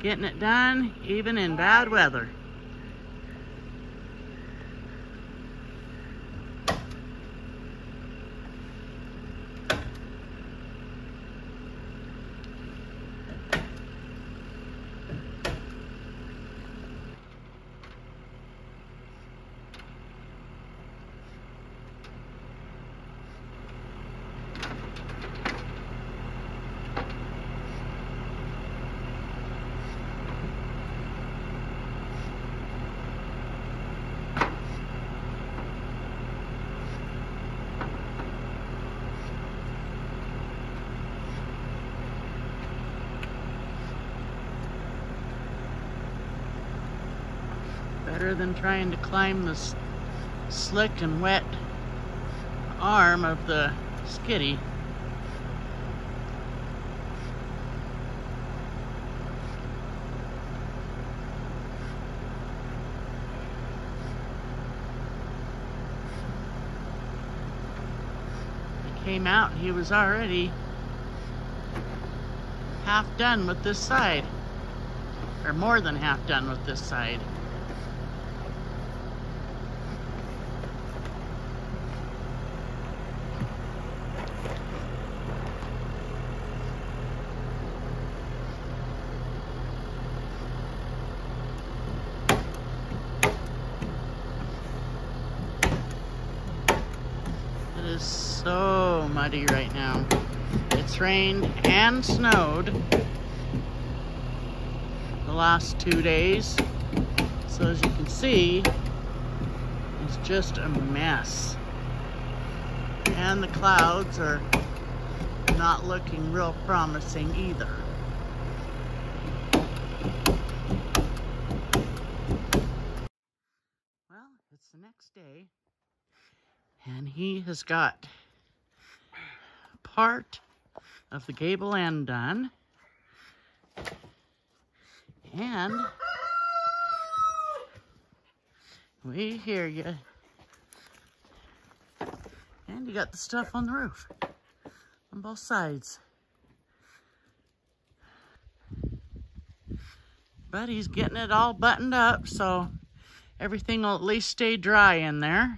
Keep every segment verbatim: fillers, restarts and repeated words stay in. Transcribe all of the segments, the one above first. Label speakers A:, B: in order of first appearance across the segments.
A: Getting it done, even in bad weather. Better than trying to climb this slick and wet arm of the skiddy. He came out, he was already half done with this side, or more than half done with this side. It is so muddy right now. It's rained and snowed the last two days. So as you can see, it's just a mess. And the clouds are not looking real promising either. Well, it's the next day, and he has got part of the gable end done, and we hear you, and you got the stuff on the roof on both sides, but he's getting it all buttoned up so everything will at least stay dry in there.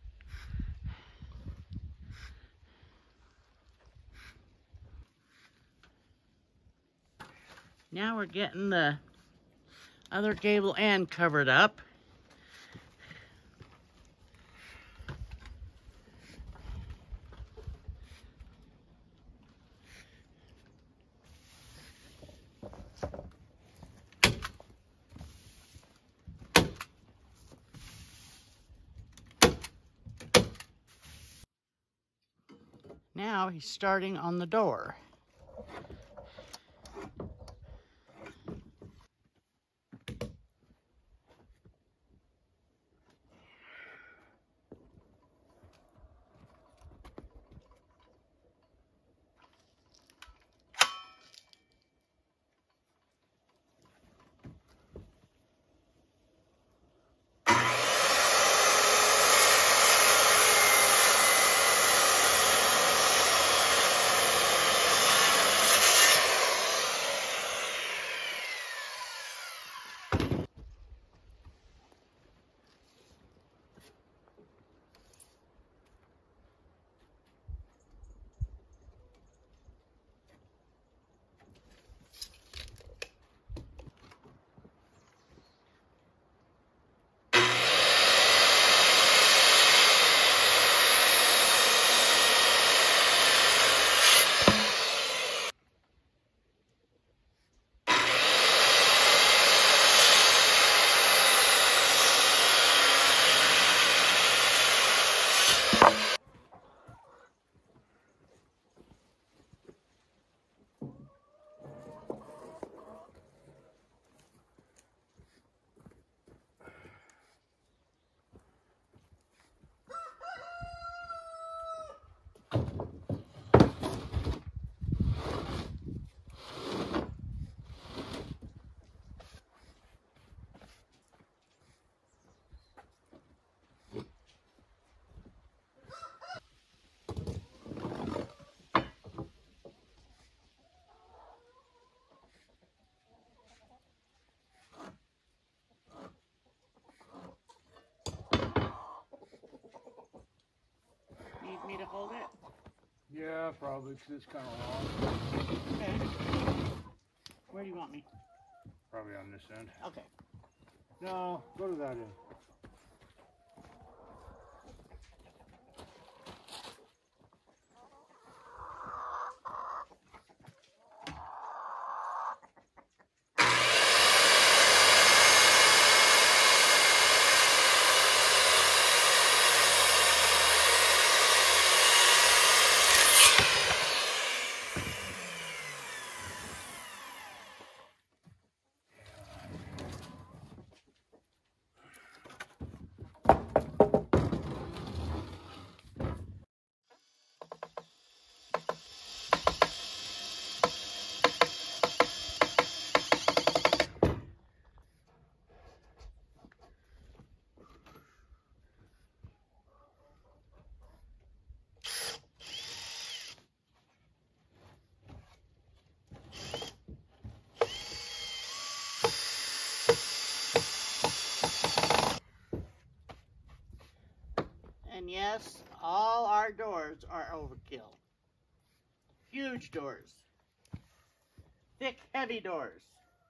A: Now we're getting the other gable end covered up. Now he's starting on the door.
B: Probably because it's kind of long.
A: Okay. Where do you want me?
B: Probably on this end.
A: Okay.
B: No, go to that end.
A: And yes, all our doors are overkill. Huge doors. Thick, heavy doors.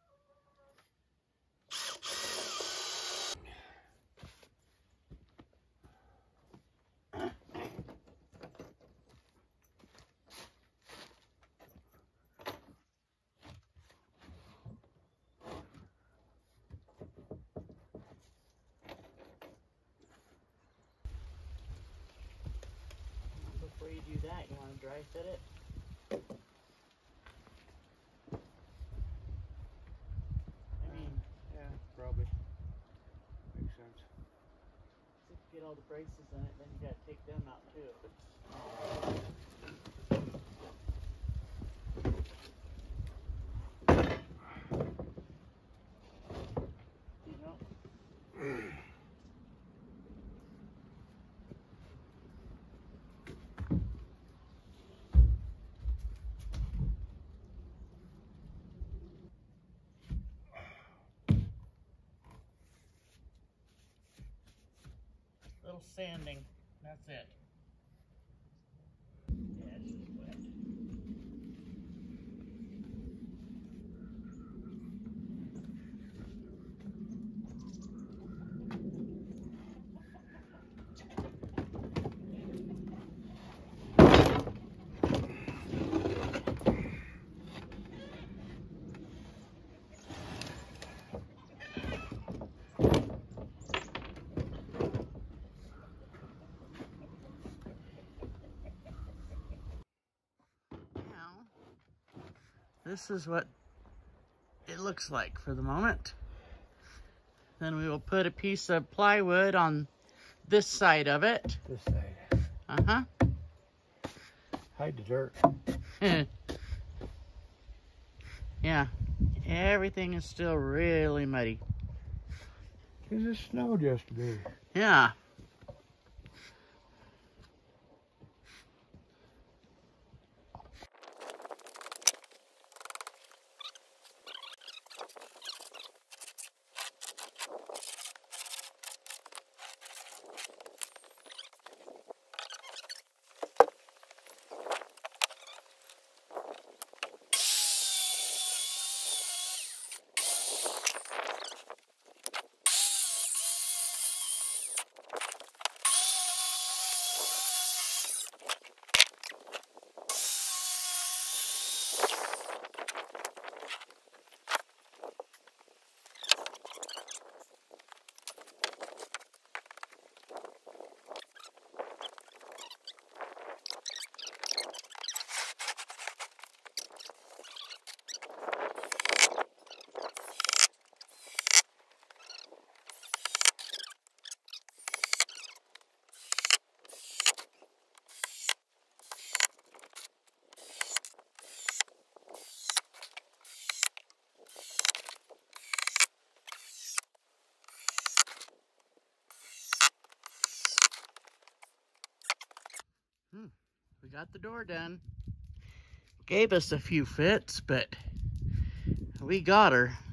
A: Before you do that, you want to dry fit it? I mean,
B: Yeah, probably. Makes sense.
A: if you get all the braces in it, then you got to take them out too. You know? Little sanding. That's it. Yeah, it's just wet. This is what it looks like for the moment. Then we will put a piece of plywood on this side of it.
B: This side.
A: Uh-huh.
B: Hide the dirt.
A: Yeah, everything is still really muddy.
B: Because it snowed yesterday.
A: Yeah. Hmm. We got the door done. Gave us a few fits, but we got her.